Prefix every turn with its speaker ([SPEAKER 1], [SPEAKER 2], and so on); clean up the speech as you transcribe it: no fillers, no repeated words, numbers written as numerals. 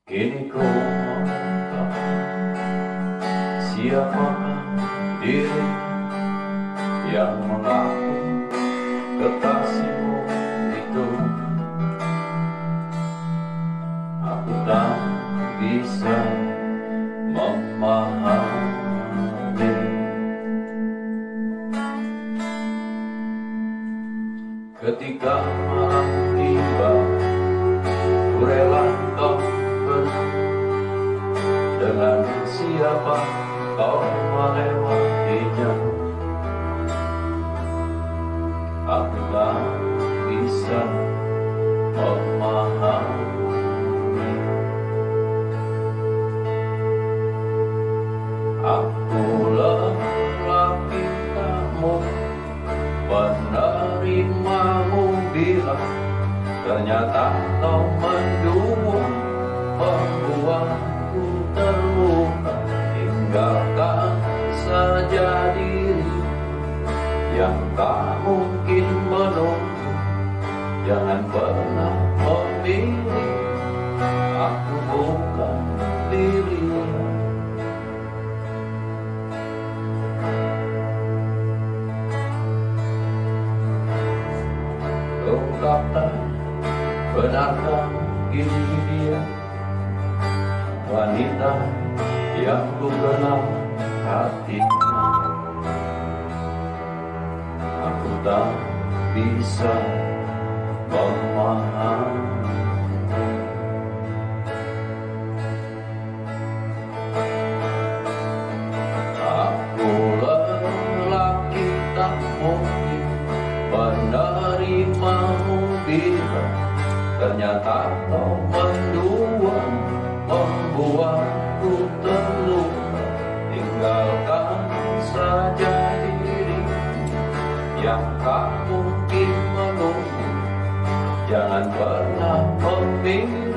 [SPEAKER 1] Kini ku mengungkap siapakah diri yang mengaku kekasihmu itu. Aku tak bisa memahami ketika malam tiba, ku rela kau pergi. Dengan siapa kau melewatinya, aku tak bisa memahami. Aku lelaki kamu, menerimamu bila ternyata kau mendua, membuatku terluka. Tinggalkan saja diri yang tak mungkin menunggu. Jangan pernah memilih, aku bukan pilihan. Ungkapkan, benarkah ini dia wanita yang ku kenal hatinya? Aku tak bisa memahami. Aku lelaki tak mungkin menerimamu bila ternyata kau mendua, membuatku terluka. Tinggalkan saja diri yang tak mungkin menunggu. Jangan pernah memilih,